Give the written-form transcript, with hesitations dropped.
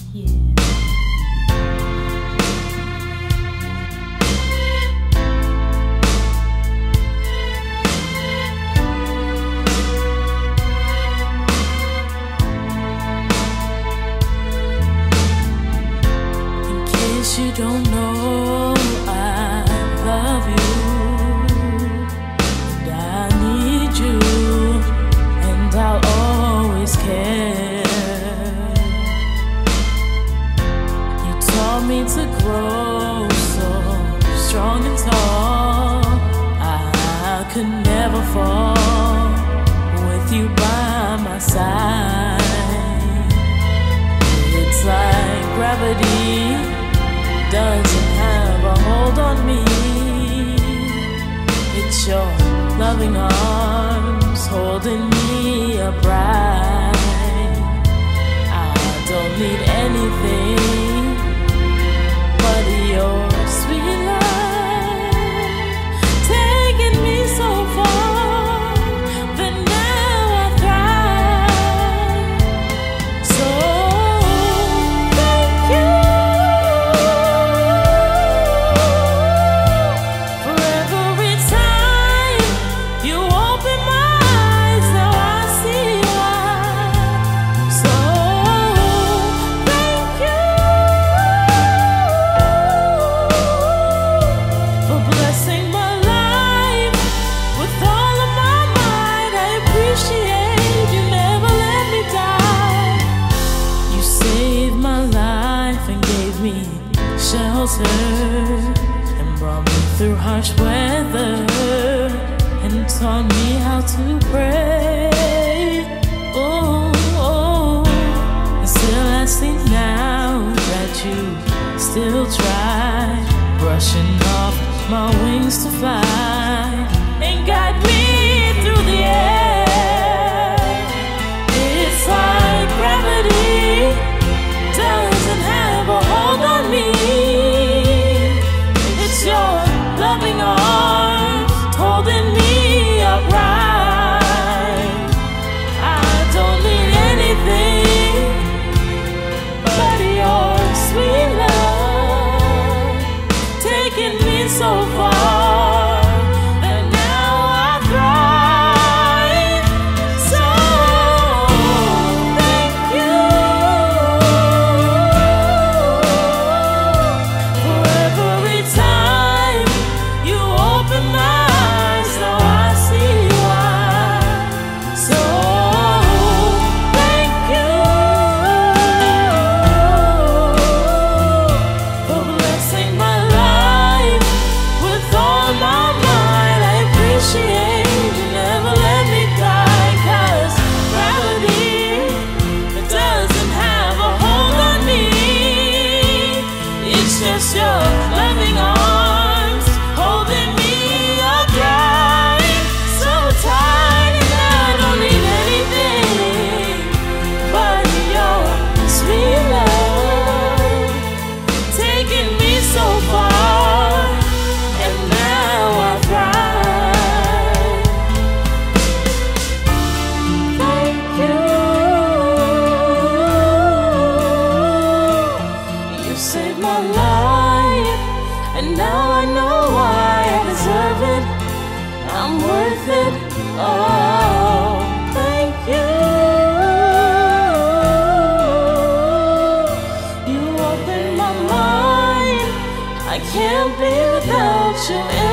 Yeah. In case you don't know, I love you, and I need you, and I'll always care. You taught me to grow so strong and tall. I could never fall with you by my side. It's like gravity doesn't have a hold on me. It's your loving arms holding me upright. I don't need anything but your sweet love, taking me so far that now I thrive. So thank you for every time you open my eyes. Now I see why. So thank you for blessing my life with all of my might. I appreciate you never let me die. You saved my life and gave me shelter, and brought me through harsh weather, and taught me how to pray. Oh, oh. And still I see now that you still try, brushing off my wings to fly and guide me through the air. It's like gravity doesn't have a hold on me. It's your loving arms holding me upright. I don't need anything but your sweet love, taking me so far that now I thrive. So thank you for every time you open my eyes. Now I see why. So thank you for blessing my life with all my might. I appreciate you never let me die, 'cause gravity, it doesn't have a hold on me. It's just your loving arms holding me upright, so tight, and I don't need anything but your sweet love, taking me so far, and now I thrive. Thank you. You saved my life, and now I know why I deserve it. I'm worth it. Oh, thank you. You opened my mind. I can't be without you.